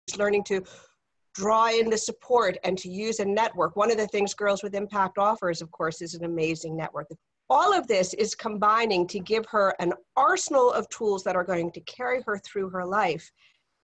learning to draw in the support and to use a network. One of the things Girls with Impact offers, of course, is an amazing network. All of this is combining to give her an arsenal of tools that are going to carry her through her life